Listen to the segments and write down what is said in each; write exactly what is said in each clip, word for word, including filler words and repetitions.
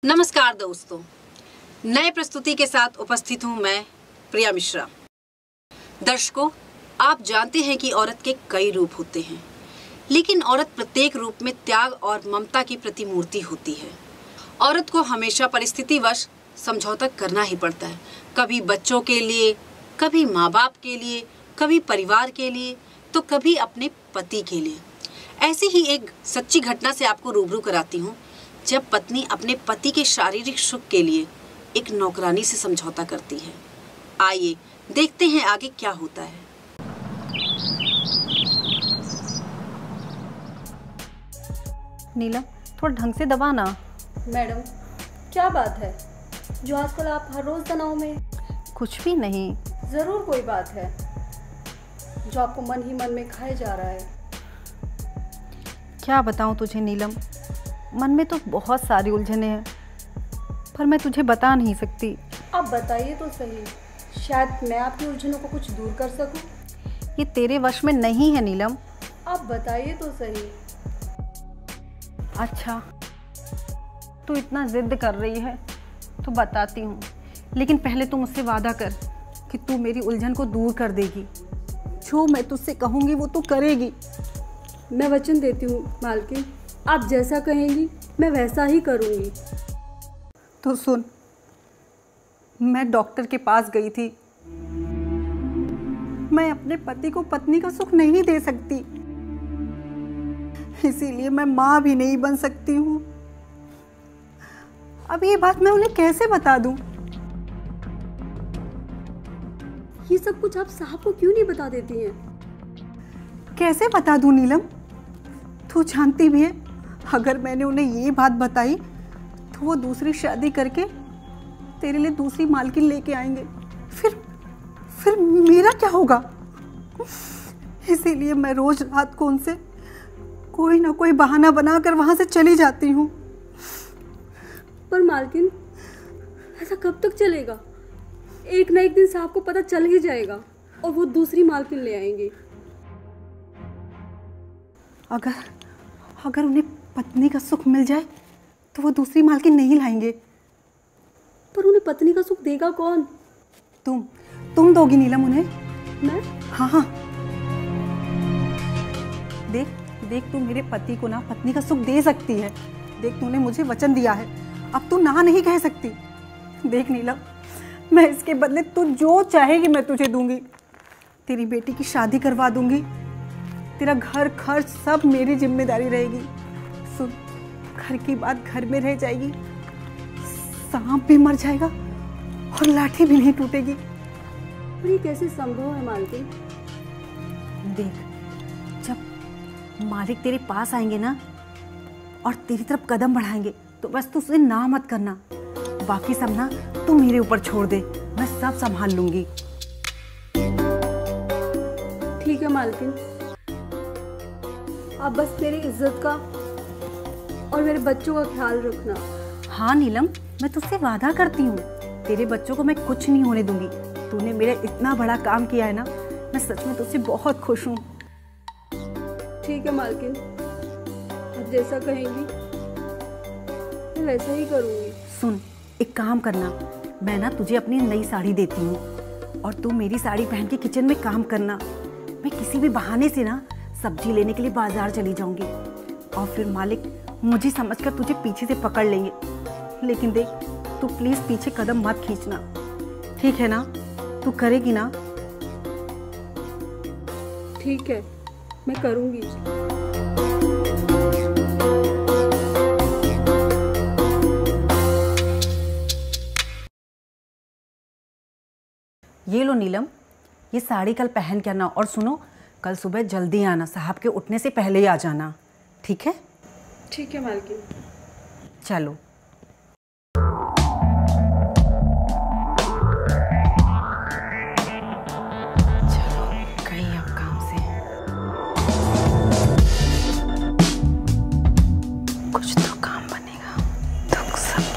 नमस्कार दोस्तों, नए प्रस्तुति के साथ उपस्थित हूं मैं प्रिया मिश्रा। दर्शकों, आप जानते हैं कि औरत के कई रूप होते हैं, लेकिन औरत प्रत्येक रूप में त्याग और ममता की प्रतिमूर्ति होती है। औरत को हमेशा परिस्थितिवश समझौता करना ही पड़ता है, कभी बच्चों के लिए, कभी माँ बाप के लिए, कभी परिवार के लिए, तो कभी अपने पति के लिए। ऐसी ही एक सच्ची घटना से आपको रूबरू कराती हूँ, जब पत्नी अपने पति के शारीरिक सुख के लिए एक नौकरानी से समझौता करती है। आइए देखते हैं आगे क्या होता है। नीलम, थोड़ा ढंग से दबा ना। मैडम, क्या बात है जो आजकल आप हर रोज तनाव में? कुछ भी नहीं। जरूर कोई बात है जो आपको मन ही मन में खाए जा रहा है। क्या बताऊं तुझे नीलम, मन में तो बहुत सारी उलझने हैं, पर मैं तुझे बता नहीं सकती। आप बताइए तो सही, शायद मैं आपकी उलझनों को कुछ दूर कर सकूं। ये तेरे वश में नहीं है नीलम। आप बताइए तो सही। अच्छा, तू इतना जिद कर रही है तो बताती हूँ, लेकिन पहले तू मुझसे वादा कर कि तू मेरी उलझन को दूर कर देगी। जो मैं तुझसे कहूँगी वो तू करेगी। मैं वचन देती हूँ मालकिन, आप जैसा कहेंगी मैं वैसा ही करूँगी। तो सुन, मैं डॉक्टर के पास गई थी। मैं अपने पति को पत्नी का सुख नहीं दे सकती, इसीलिए मैं माँ भी नहीं बन सकती हूँ। अब ये बात मैं उन्हें कैसे बता दूँ? ये सब कुछ आप साहब को क्यों नहीं बता देती हैं? कैसे बता दूँ नीलम? तू जानती भी है, अगर मैंने उन्हें ये बात बताई तो वो दूसरी शादी करके तेरे लिए दूसरी मालकिन लेके आएंगे। फिर फिर मेरा क्या होगा? इसीलिए मैं रोज रात को उनसे कोई ना कोई बहाना बनाकर वहां से चली जाती हूँ। पर मालकिन, ऐसा कब तक चलेगा? एक ना एक दिन साहब को पता चल ही जाएगा और वो दूसरी मालकिन ले आएंगे। अगर अगर उन्हें पत्नी का सुख मिल जाए तो वो दूसरी मालकिन नहीं लाएंगे। पर उन्हें पत्नी का सुख देगा कौन? तुम तुम दोगी नीलम उन्हें। मैं? हाँ हाँ, देख देख तू मेरे पति को ना पत्नी का सुख दे सकती है। देख, तूने मुझे वचन दिया है, अब तू ना नहीं कह सकती। देख नीलम, मैं इसके बदले तू जो चाहेगी मैं तुझे दूंगी। तेरी बेटी की शादी करवा दूंगी, तेरा घर खर्च सब मेरी जिम्मेदारी रहेगी। सुन, घर की बात घर में रह जाएगी, सांप भी मर जाएगा और लाठी भी नहीं टूटेगी। पर ये कैसे संभव है मालकिन? देख, जब मालिक तेरे पास आएंगे ना और तेरी तरफ कदम बढ़ाएंगे तो बस तू उसे ना मत करना, बाकी सब ना तू मेरे ऊपर छोड़ दे, मैं सब संभाल लूंगी। ठीक है मालकिन, आप बस मेरी इज्जत का और मेरे बच्चों का ख्याल रखना। हाँ नीलम, मैं तुझसे वादा करती हूँ, तेरे बच्चों को मैं कुछ नहीं होने दूंगी। तूने मेरा इतना बड़ा काम किया है ना, मैं सच में तुझसे बहुत खुश हूँ। ठीक है मालकिन, आप जैसा कहेंगी मैं वैसा ही करूँगी। सुन, एक काम करना, मैं ना तुझे अपनी नई साड़ी देती हूँ और तू मेरी साड़ी पहन के किचन में काम करना। मैं किसी भी बहाने से ना सब्जी लेने के लिए बाजार चली जाऊंगी और फिर मालिक मुझे समझकर तुझे पीछे से पकड़ लेंगे। लेकिन देख, तू प्लीज पीछे कदम मत खींचना, ठीक है ना? तू करेगी ना? ठीक है, मैं करूँगी। ये लो नीलम, ये साड़ी कल पहन के आना, और सुनो, कल सुबह जल्दी आना, साहब के उठने से पहले ही आ जाना, ठीक है? ठीक है मालकिन। चलो। चलो, गई अब काम से। कुछ तो काम बनेगा, दुख सब।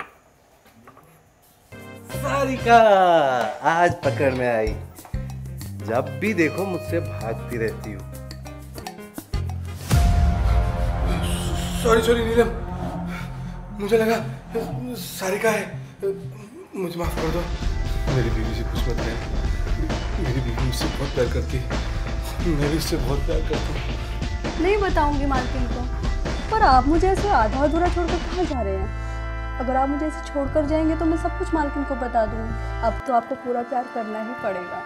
सारिका, आज पकड़ में आई। जब भी देखो मुझसे भागती रहती हो। सॉरी सॉरी नीलम, मुझे लगा सारिका है, मुझे माफ कर दो। मेरी बीवी से कुछ मत कहना, मेरी बीवी मुझसे बहुत प्यार करती है, मैं भी उससे बहुत प्यार करता हूँ। नहीं बताऊंगी मालकिन को, पर आप मुझे ऐसे आधा अधूरा छोड़कर कहाँ जा रहे हैं? अगर आप मुझे ऐसे छोड़कर जाएंगे तो मैं सब कुछ मालकिन को बता दूंगी। अब तो आपको पूरा प्यार करना ही पड़ेगा।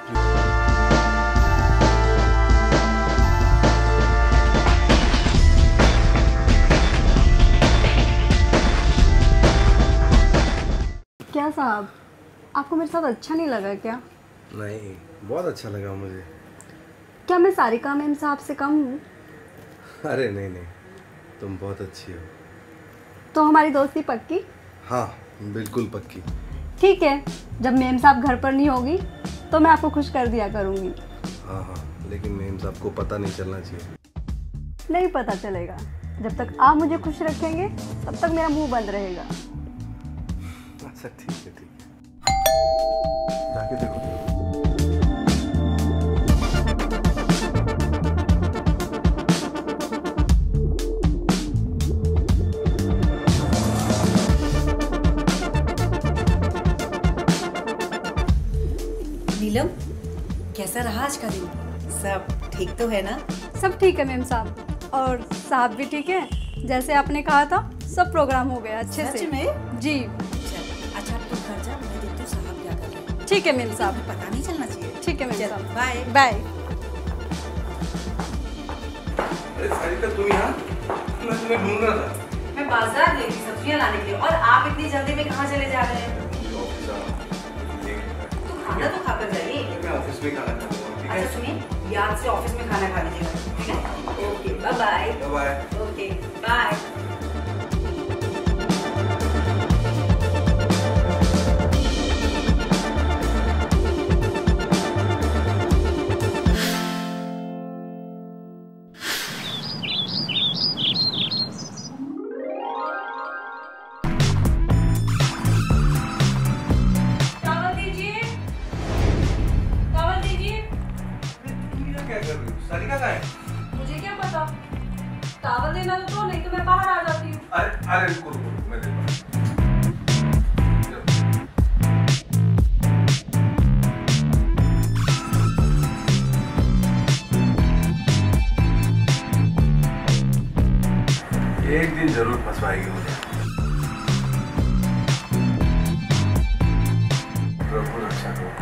क्या साहब, आपको मेरे साथ अच्छा नहीं लगा क्या? नहीं, बहुत अच्छा लगा मुझे। क्या मैं सारिका मैम साहब से कम हूँ? अरे नहीं नहीं, तुम बहुत अच्छी हो। तो हमारी दोस्ती पक्की? हाँ बिल्कुल पक्की। ठीक है, जब मैम साहब घर पर नहीं होगी तो मैं आपको खुश कर दिया करूँगी। हाँ हाँ, लेकिन मैम साहब को पता नहीं चलना चाहिए। नहीं पता चलेगा, जब तक आप मुझे खुश रखेंगे तब तक मेरा मुंह बंद रहेगा। अच्छा ठीक है ठीक है, जाके देखो। नीलम, कैसा रहा आज का दिन? सब ठीक तो है ना? सब ठीक है मैम साहब, और साहब भी ठीक है। जैसे आपने कहा था सब प्रोग्राम हो गया अच्छे सच से। में? जी। अच्छा अब तुम घर जा, मैं देखती हूँ साहब क्या कर रहे हैं। ठीक है मैम साहब, पता नहीं चलना चाहिए। ठीक है मैम चल, साहब, बाय बाय। अरे सारिका तुम यहाँ? मैं तुम्हें ढूंढ रहा था। मैं बाजार गई थी सब्जियां लाने के लिए, और आप इतनी जल्दी में कहाँ चले जा रहे हैं? तो खाना तो खाकर जाइए। मैं ऑफिस में खाना खाऊंगा, ठीक है? अच्छा सुनिए, याद से ऑफिस में खाना खा लीजिएगा, ठीक है? Okay bye bye. Bye. Okay bye. चावल दीजिए, चावल दीजिए। क्या कर रही हो? सारिका कहाँ है? मुझे क्या पता, चावल देना तो, नहीं तो मैं बाहर आ जाती हूँ। अरे अरे रुको रुको, मैं देता हूँ। एक दिन जरूर फंसवाएगी मुझे। प्रभु रक्षा करो।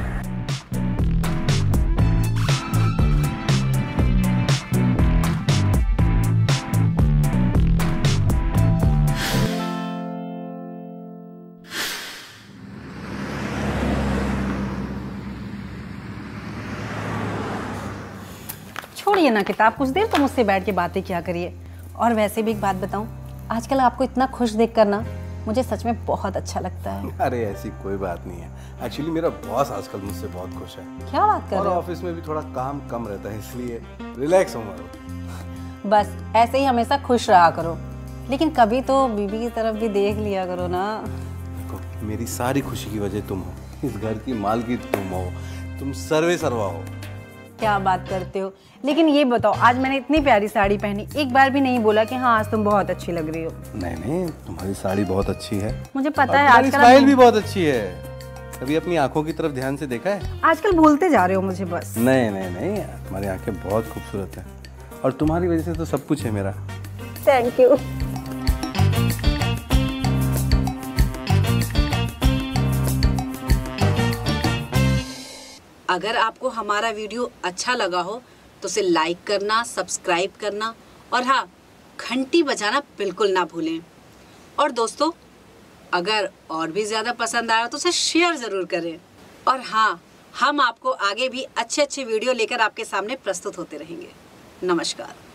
छोड़िए ना किताब, कुछ देर तो मुझसे बैठ के बातें क्या करिए। और वैसे भी एक बात बताऊं, आजकल आपको इतना खुश देखकर ना मुझे सच में बहुत अच्छा लगता है। अरे ऐसी कोई बात नहीं है, एक्चुअली मेरा बॉस आजकल मुझसे बहुत खुश है। क्या बात कर और रहे हो? ऑफिस में भी थोड़ा काम कम रहता है, इसलिए रिलैक्स हूँ मैं। बस ऐसे ही हमेशा खुश रहा करो, लेकिन कभी तो बीवी की तरफ भी देख लिया करो ना। देखो, मेरी सारी खुशी की वजह तुम हो, इस घर की मालकिन तुम हो, तुम सर्वे सर्वा हो। क्या बात करते हो? लेकिन ये बताओ, आज मैंने इतनी प्यारी साड़ी पहनी, एक बार भी नहीं बोला कि हाँ आज तुम बहुत अच्छी लग रही हो। नहीं नहीं, तुम्हारी साड़ी बहुत अच्छी है। मुझे पता और है तुम्हारी आजकल स्माइल आप- भी बहुत अच्छी है। कभी अपनी आंखों की तरफ ध्यान से देखा है? आजकल भूलते जा रहे हो मुझे बस। नहीं नहीं नहीं, तुम्हारी आंखें बहुत खूबसूरत है, और तुम्हारी वजह से तो सब कुछ है मेरा। Thank you. अगर आपको हमारा वीडियो अच्छा लगा हो तो उसे लाइक करना, सब्सक्राइब करना, और हाँ, घंटी बजाना बिल्कुल ना भूलें। और दोस्तों, अगर और भी ज़्यादा पसंद आया तो उसे शेयर ज़रूर करें। और हाँ, हम आपको आगे भी अच्छे अच्छे वीडियो लेकर आपके सामने प्रस्तुत होते रहेंगे। नमस्कार।